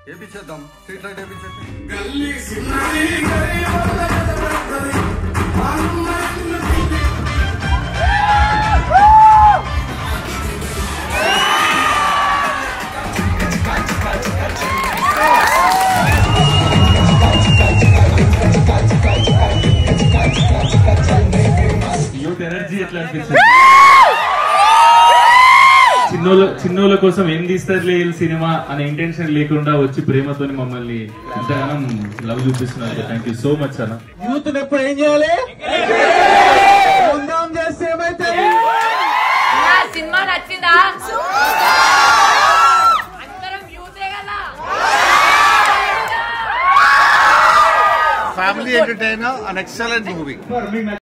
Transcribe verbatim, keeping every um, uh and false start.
ఏపిచ్చేద్దాం street light ఏపిచ్చేద్దాం. Youth energy ఎట్లా అనిపిస్తుంది? చిన్నోళ్ళ చిన్నోళ్ళ కోసం ఏం తీస్తారులే సినిమా అనే ఇంటెన్షన్ లేకుండా వచ్చి ప్రేమతో మమ్మల్ని ఇంతగానం లవ్ చూపిస్తున్నారు. థ్యాంక్ యూ సో మచ్ అన్న. యూత్ ఎప్పుడు ఏం చేయాలి? చేస్తే ఏమైతే సినిమా నచ్చిందా? అందరం యూతే కదా. Family entertainer, an excellent movie.